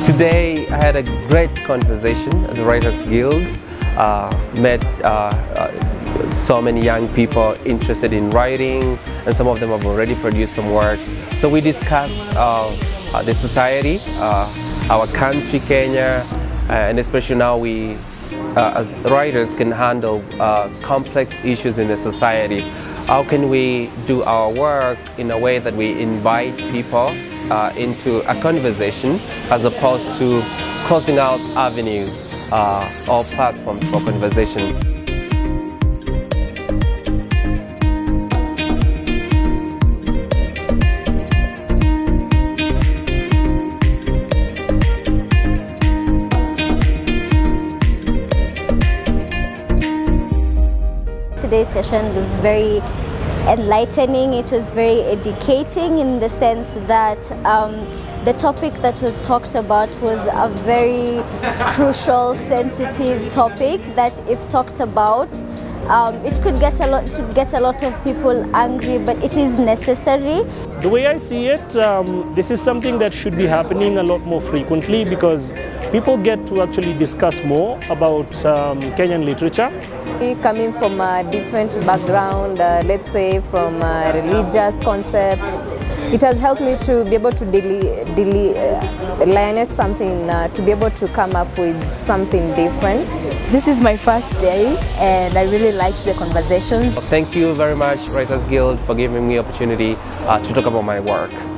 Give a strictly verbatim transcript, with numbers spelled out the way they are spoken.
Today I had a great conversation at the Writers Guild. Uh, met uh, uh, so many young people interested in writing, and some of them have already produced some works. So we discussed uh, uh, the society, uh, our country, Kenya, uh, and especially now we, uh, as writers, can handle uh, complex issues in the society. How can we do our work in a way that we invite people uh, into a conversation as opposed to closing out avenues uh, or platforms for conversation? Today's session was very enlightening. It was very educating in the sense that um, the topic that was talked about was a very crucial, sensitive topic that if talked about, um, it could get a lot, to get a lot of people angry, but it is necessary. The way I see it, um, this is something that should be happening a lot more frequently because people get to actually discuss more about um, Kenyan literature. Coming from a different background, uh, let's say from a religious concept, it has helped me to be able to delineate something, uh, to be able to come up with something different. This is my first day and I really liked the conversations. Thank you very much, Writers Guild, for giving me the opportunity uh, to talk about my work.